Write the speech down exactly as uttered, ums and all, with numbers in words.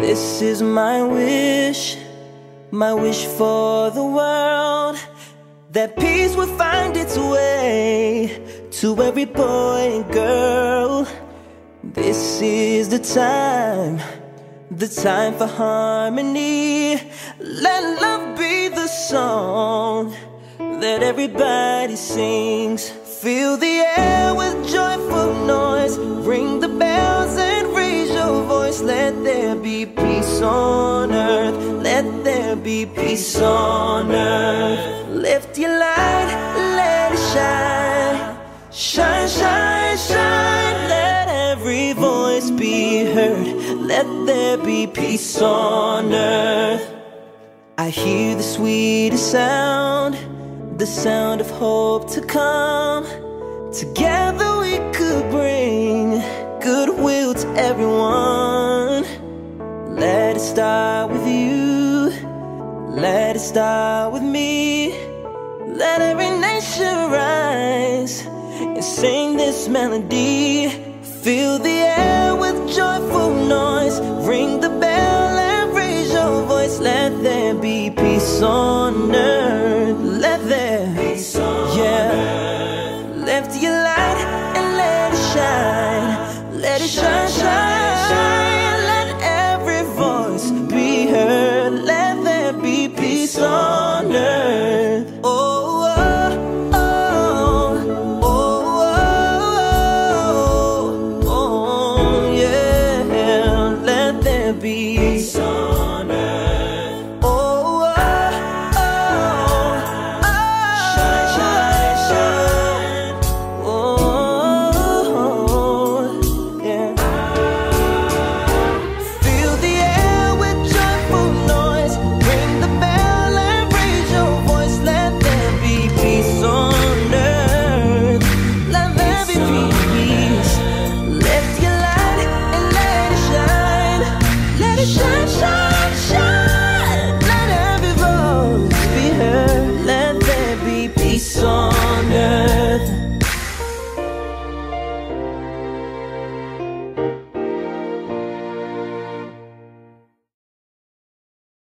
This is my wish, my wish for the world, that peace will find its way to every boy and girl. This is the time, the time for harmony. Let love be the song that everybody sings. Fill the air with joyful noise, ring the bells and raise your voice. Let there be peace on earth, let there be peace on earth. Lift your light, let it shine, shine, shine, shine. Let every voice be heard, let there be peace on earth. I hear the sweetest sound, the sound of hope to come. Together we could bring goodwill to everyone. Let it start with you, let it start with me. Let every nation rise and sing this melody. Fill the air with joyful noise, ring the bell and raise your voice. Let there be peace on earth, let there